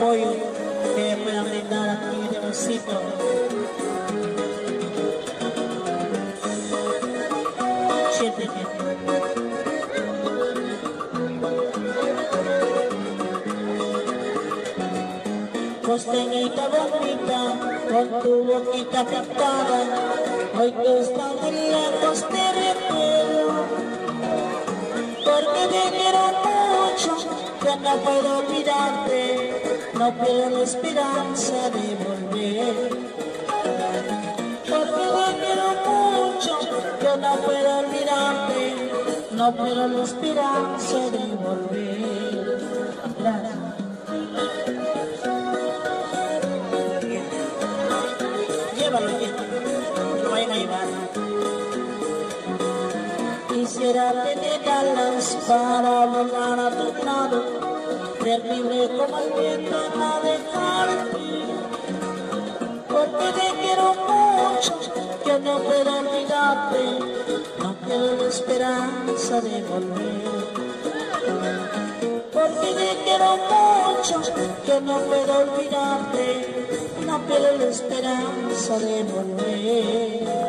apoyo que me puedan brindar aquí de Osito. Costeñita bonita, con tu boquita pintada, hoy que estás muy lejos te recuerdo, porque te quiero mucho, que no puedo olvidarte, no pierdo la esperanza de volver. Porque te quiero mucho, que no puedo olvidarte, no pierdo la esperanza de volver. Gracias. Quisiera tener alas para volar a tu lado, ser libre como el viento, no dejarte. Porque te quiero mucho, que no puedo olvidarte, no pierdo la esperanza de volver. Porque te quiero mucho, que no puedo olvidarte, no pierdo la esperanza de volver.